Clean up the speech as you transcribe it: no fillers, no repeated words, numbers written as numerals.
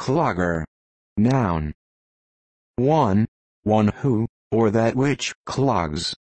Clogger. Noun. 1. One who, or that which, clogs.